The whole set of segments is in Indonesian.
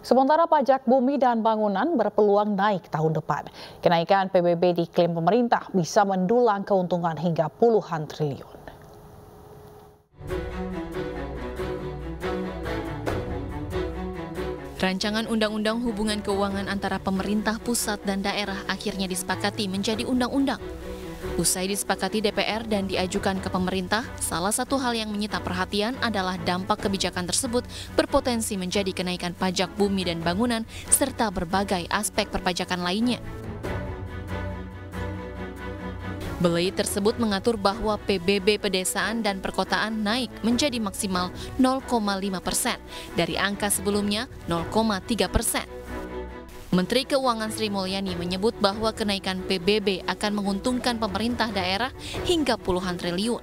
Sementara pajak bumi dan bangunan berpeluang naik tahun depan. Kenaikan PBB diklaim pemerintah bisa mendulang keuntungan hingga puluhan triliun. Rancangan Undang-Undang Hubungan Keuangan antara pemerintah pusat dan daerah akhirnya disepakati menjadi undang-undang. Usai disepakati DPR dan diajukan ke pemerintah, salah satu hal yang menyita perhatian adalah dampak kebijakan tersebut berpotensi menjadi kenaikan pajak bumi dan bangunan serta berbagai aspek perpajakan lainnya. Belai tersebut mengatur bahwa PBB pedesaan dan perkotaan naik menjadi maksimal 0,5% dari angka sebelumnya 0,3%. Menteri Keuangan Sri Mulyani menyebut bahwa kenaikan PBB akan menguntungkan pemerintah daerah hingga puluhan triliun.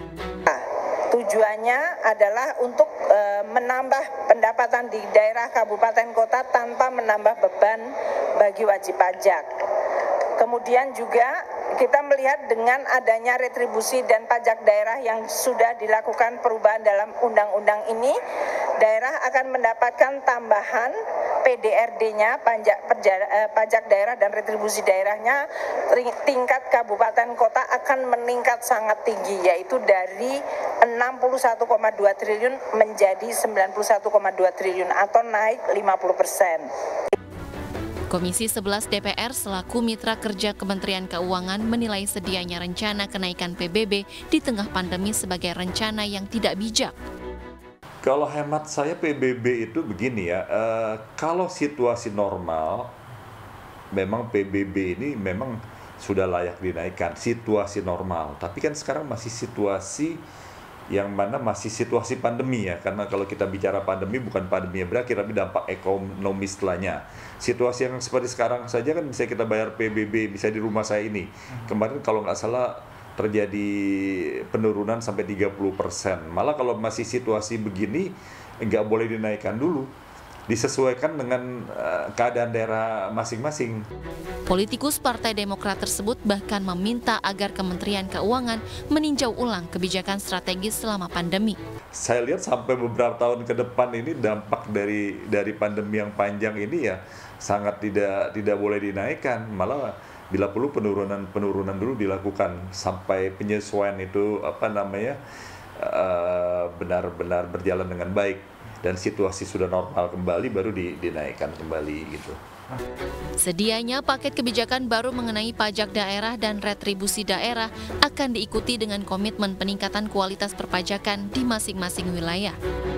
Tujuannya adalah untuk menambah pendapatan di daerah kabupaten kota tanpa menambah beban bagi wajib pajak. Kemudian juga kita melihat dengan adanya retribusi dan pajak daerah yang sudah dilakukan perubahan dalam undang-undang ini, daerah akan mendapatkan tambahan PDRD-nya, pajak daerah dan retribusi daerahnya, tingkat kabupaten kota akan meningkat sangat tinggi, yaitu dari 61,2 triliun menjadi 91,2 triliun atau naik 50%. Komisi 11 DPR selaku mitra kerja Kementerian Keuangan menilai sedianya rencana kenaikan PBB di tengah pandemi sebagai rencana yang tidak bijak. Kalau hemat saya PBB itu begini ya, kalau situasi normal, memang PBB ini memang sudah layak dinaikkan, situasi normal. Tapi kan sekarang masih situasi yang mana masih situasi pandemi ya, karena kalau kita bicara pandemi bukan pandemi yang berakhir, tapi dampak ekonomi setelahnya. Situasi yang seperti sekarang saja kan bisa kita bayar PBB, bisa di rumah saya ini. Kemarin kalau nggak salah terjadi penurunan sampai 30%. Malah kalau masih situasi begini, nggak boleh dinaikkan dulu. Disesuaikan dengan keadaan daerah masing-masing. Politikus Partai Demokrat tersebut bahkan meminta agar Kementerian Keuangan meninjau ulang kebijakan strategis selama pandemi. Saya lihat sampai beberapa tahun ke depan ini dampak dari pandemi yang panjang ini ya sangat tidak boleh dinaikkan. Malah bila perlu penurunan dulu dilakukan sampai penyesuaian itu benar-benar berjalan dengan baik. Dan situasi sudah normal kembali baru dinaikkan kembali gitu. Sedianya paket kebijakan baru mengenai pajak daerah dan retribusi daerah akan diikuti dengan komitmen peningkatan kualitas perpajakan di masing-masing wilayah.